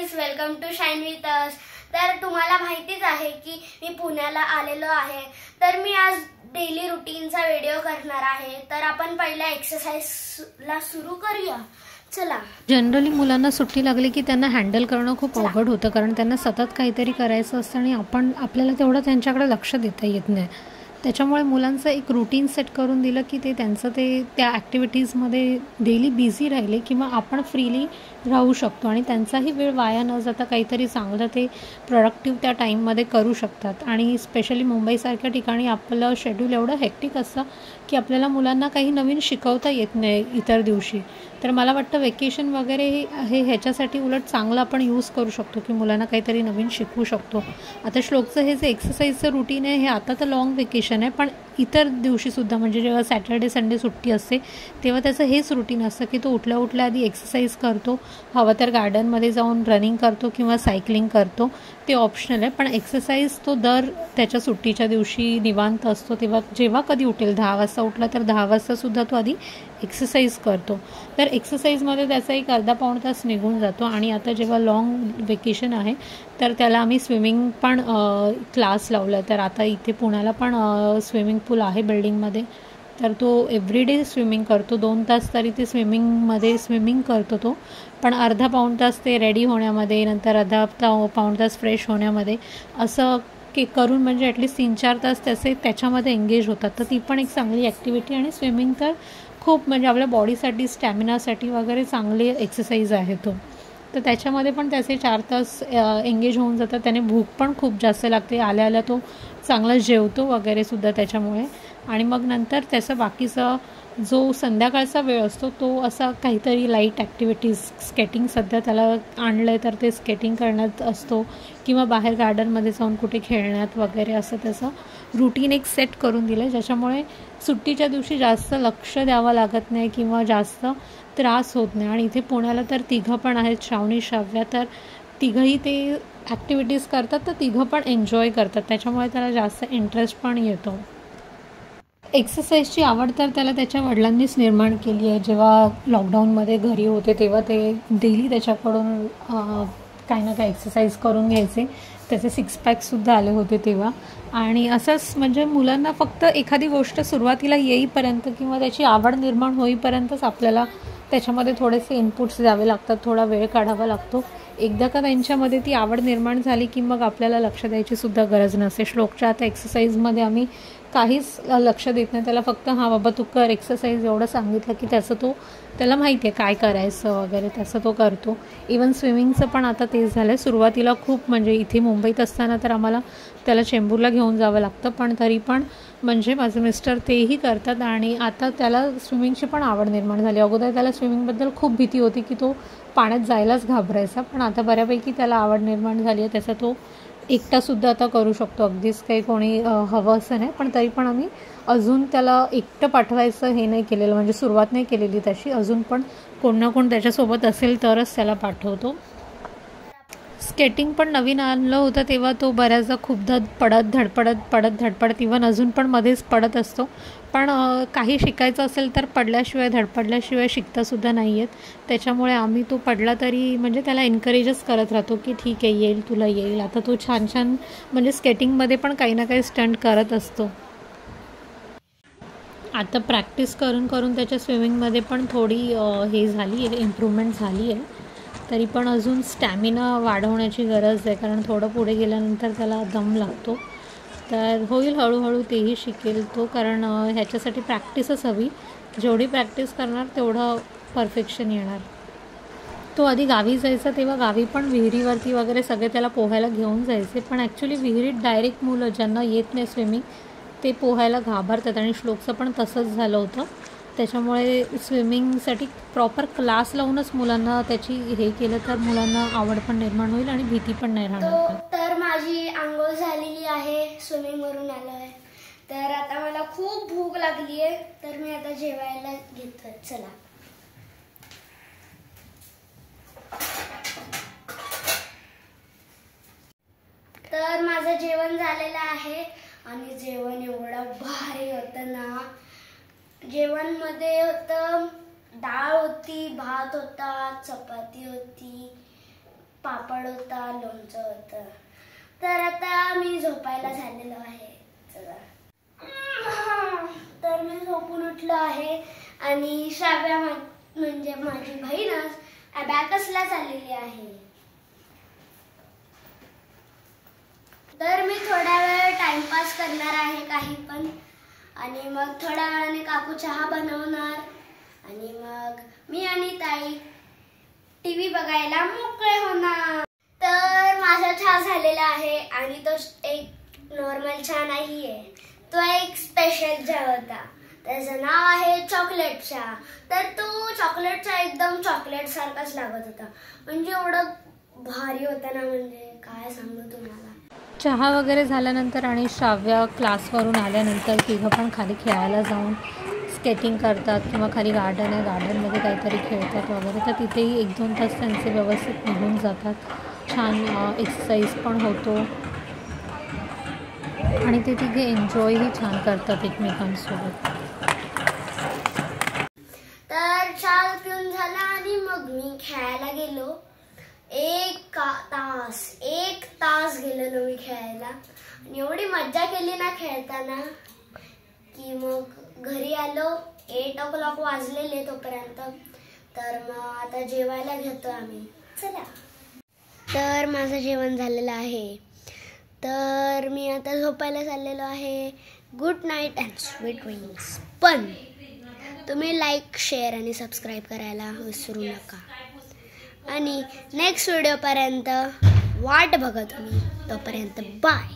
Guys, welcome to shine with us. तर तुम्हाला माहितीच आहे की मी पुण्याला आलेलो आहे, तर मी आज डेली रुटीनचा व्हिडिओ करणार आहे। तर आपण पहिल्या एक्सरसाइजला सुरू करूया, चला। जनरली मुलांना सुट्टी लागली की त्यांना हँडल करणं खूप अवघड होतं, कारण त्यांना सतत काहीतरी करायचं असतं आणि आपल्याला तेवढं त्यांच्याकडे लक्ष देता येत नाही। त्याच्यामुळे मुलांचं एक रुटीन सेट करून दिलं की ते त्या ॲक्टिव्हिटीजमध्ये डेली बिझी राहिले किंवा आपण फ्रीली राहू शकतो आणि त्यांचाही वेळ वाया न जाता काहीतरी चांगलं ते प्रोडक्टिव्ह त्या टाईममध्ये करू शकतात। आणि स्पेशली मुंबईसारख्या ठिकाणी आपलं शेड्यूल एवढं हेक्टिक असतं की आपल्याला मुलांना काही नवीन शिकवता येत नाही इतर दिवशी। तर मला वाटतं वेकेशन वगैरे हे ह्याच्यासाठी उलट चांगलं आपण यूज करू शकतो की मुलांना काहीतरी नवीन शिकवू शकतो। आता श्लोकचं हे जे एक्सरसाइजचं रुटीन आहे हे आता तर लॉंग वेकेशन आहे, पण इतर दिवशीसुद्धा म्हणजे जेव्हा सॅटर्डे संडे सुट्टी असते तेव्हा त्याचं हेच रुटीन असतं की तो उठल्या उठल्या आधी एक्सरसाइज करतो, हवं तर गार्डनमध्ये जाऊन रनिंग करतो किंवा सायकलिंग करतो, ते ऑप्शनल आहे। पण एक्सरसाइज तो त्याच्या सुट्टीच्या दिवशी निवांत असतो तेव्हा जेव्हा कधी उठेल, 10 वाजता उठला तर 10 वाजतासुद्धा तो आधी एक्सरसाइज करतो। तर एक्सरसाइजमध्ये त्याचा एक अर्धा पाऊण तास निघून जातो। आणि आता जेव्हा लॉंग वेकेशन आहे तर त्याला आम्ही स्विमिंग पण क्लास लावला। तर आता इथे पुण्याला पण स्विमिंग पूल आहे बिल्डिंगमध्ये, तर तो एव्हरीडे स्विमिंग करतो। 2 तास तरी ते स्विमिंग करतो तो, पण अर्धा पाऊण तास ते रेडी होण्यामध्ये, नंतर अर्धा पाऊण तास फ्रेश होण्यामध्ये असं करून म्हणजे ॲटलिस्ट 3-4 तास त्याच्यामध्ये एंगेज होतात। तर ती पण एक चांगली ॲक्टिव्हिटी आणि स्विमिंग तर खूप म्हणजे आपल्या बॉडीसाठी, स्टॅमिनासाठी वगैरे चांगली एक्सरसाइज आहे तो। तर त्याच्यामध्ये पण त्याचे 4 तास एंगेज होऊन जातात। त्याने भूक पण खूप जास्त लागते, आल्या तो चांगला जेवतो वगैरे सुद्धा त्याच्यामुळे। आणि मग नंतर त्याचा बाकीचा जो संध्याकाळचा वेळ असतो तो असा काहीतरी लाईट ॲक्टिव्हिटीज, स्केटिंग सध्या त्याला आणलं आहे तर ते स्केटिंग करण्यात असतो किंवा बाहेर गार्डनमध्ये जाऊन कुठे खेळण्यात वगैरे, असं त्याचं रुटीन एक सेट करून दिलं आहे, ज्याच्यामुळे सुट्टीच्या दिवशी जास्त लक्ष द्यावं लागत नाही किंवा जास्त त्रास होत नाही। आणि इथे पुण्याला तर तिघं पण आहेत, श्रावणी, श्राव्या, तर तिघंही ते ॲक्टिव्हिटीज करतात, तर तिघं पण एन्जॉय करतात, त्याच्यामुळे त्याला जास्त इंटरेस्ट पण येतो। एक्सरसाइजची आवड तर त्याला त्याच्या वडिलांनीच निर्माण केली आहे। जेव्हा लॉकडाऊनमध्ये घरी होते तेव्हा ते डेली त्याच्याकडून काही ना काही एक्सरसाइज करून घ्यायचे, त्याचे 6 पॅकसुद्धा आले होते तेव्हा। आणि असंच म्हणजे मुलांना फक्त एखादी गोष्ट सुरुवातीला येईपर्यंत किंवा त्याची आवड निर्माण होईपर्यंतच आपल्याला त्याच्यामध्ये थोडेसे इनपुट्स द्यावे लागतात, थोडा वेळ काढावा लागतो। एकदा का त्यांच्यामध्ये ती आवड निर्माण झाली की मग आपल्याला लक्ष द्यायची सुद्धा गरज नसते। श्लोकच्या आता एक्सरसाइजमध्ये आम्ही काहीच लक्ष देत नाही, त्याला फक्त हां बाबा तू कर एक्सरसाइज एवढं सांगितलं की त्याला माहिती आहे काय करायचं वगैरे, त्याचं तो करतो। इवन स्विमिंगचं पण आता तेच झालं आहे। सुरुवातीला खूप म्हणजे इथे मुंबईत असताना तर आम्हाला त्याला चेंबूरला घेऊन जावं लागतं, पण तरी पण म्हणजे माझे मिस्टर तेही करतात आणि आता त्याला स्विमिंगची पण आवड निर्माण झाली। अगोदर त्याला स्विमिंगबद्दल खूप भीती होती की तो पाण्यात जायलाच घाबरायचा, पण आता बऱ्यापैकी त्याला आवड निर्माण झाली आहे। त्याचा तो एकटासुद्धा आता करू शकतो, अगदीच काही कोणी हवं असं नाही, पण तरी पण आम्ही अजून त्याला एकटं पाठवायचं हे नाही केलेलं, म्हणजे सुरुवात नाही केलेली तशी अजून, पण कोण ना कोण त्याच्यासोबत असेल तरच त्याला पाठवतो। स्केटिंग पण नवीन आणलं होतं तेव्हा तो बऱ्याचदा खूपदा धडपडत इवन अजून पण मध्येच पडत असतो, पण काही शिकायचं असेल तर धडपडल्याशिवाय शिकतासुद्धा नाही आहेत। त्याच्यामुळे आम्ही तो पडला तरी म्हणजे त्याला एनकरेजच करत राहतो की ठीक आहे, येईल, तुला येईल। आता तो छान म्हणजे स्केटिंगमध्ये पण काही ना काही स्टंट करत असतो। आता प्रॅक्टिस करून त्याच्या स्विमिंगमध्ये पण थोडी हे झाली आहे, इम्प्रूव्हमेंट झाली आहे, तरी पण अजून स्टॅमिना वाढवण्याची गरज आहे, कारण थोडं पुढे गेल्यानंतर त्याला दम लागतो। तर होईल, हळूहळू तेही शिकेल तो, कारण ह्याच्यासाठी प्रॅक्टिसच हवी, जेवढी प्रॅक्टिस करणार तेवढं परफेक्शन येणार। तो आधी गावी जायचा तेव्हा गावी पण विहिरीवरती वगैरे सगळे त्याला पोहायला घेऊन जायचे, पण ॲक्च्युली विहिरीत डायरेक्ट मुलं ज्यांना येत नाही स्विमिंग ते पोहायला घाबरतात आणि श्लोकचं पण तसंच झालं होतं। त्याच्यामुळे स्विमिंगसाठी प्रॉपर क्लास लावूनच मुलांना त्याची हे केलं तर मुलांना आवड पण निर्माण होईल आणि भीती पण नाही राहणार। तर माझी आंघोळ झालेली आहे, स्विमिंगवरून आलो आहे, तर आता मला खूप भूक लागली आहे, तर मी आता जेवायला घेतोय, चला। तर माझं जेवण झालेलं आहे आणि जेवण एवढं भारी होतं ना। जेवणमध्ये होतं, डाळ होती, भात होता, चपाती होती, पापड होता, लोणचं होतं. तर आता मी झोपायला झालेलो आहे. चला, तर मी झोपून उठलो आहे आणि श्राव्या म्हणजे माझी बहीणच अबॅकसला चाललेली आहे. तर मी थोडा वेळ टाइमपास करणार आहे काही पण, आणि मग थोड्या वेळाने काकू चहा बनवणार आणि मग मी आणि ताई टीव्ही बघायला मोकळे होणार. तर माझा चहा झालेला आहे आणि तो एक नॉर्मल चहा नाही आहे, तो एक स्पेशल चहा होता. त्याचं नाव आहे चॉकलेट चहा. तर तो चॉकलेट चहा एकदम चॉकलेट सारखाच लागत होता, म्हणजे एवढं भारी होता ना, म्हणजे काय सांगू तुम्हाला. चहा वगैरे झाल्यानंतर आणि श्राव्या क्लासवरून आल्यानंतर तिघं पण खाली खेळायला जाऊन स्केटिंग करतात किंवा खाली गार्डन आहे, गार्डनमध्ये काहीतरी खेळतात वगैरे. तर तिथेही 1-2 तास त्यांचे व्यवस्थित निघून जातात. छान एक्सरसाइज पण होतो आणि ते तिघे एन्जॉयही छान करतात एकमेकांसोबत. तर चहा पिऊन झाला आणि मग मी खेळायला गेलो. 1 तास गेलेलो मी खेळायला आणि एवढी मज्जा केली ना खेळताना की मग घरी आलो. 8 o'clock वाजलेले तोपर्यंत. तर मग आता जेवायला घेतो आम्ही. चला, तर माझं जेवण झालेलं आहे. तर मी आता झोपायला चाललेलो आहे. Good night and sweet dreams. पण तुम्ही लाईक, शेअर आणि सबस्क्राईब करायला विसरू नका. आणि नेक्स्ट व्हिडिओपर्यंत वाट बघा तुम्ही. तोपर्यंत बाय.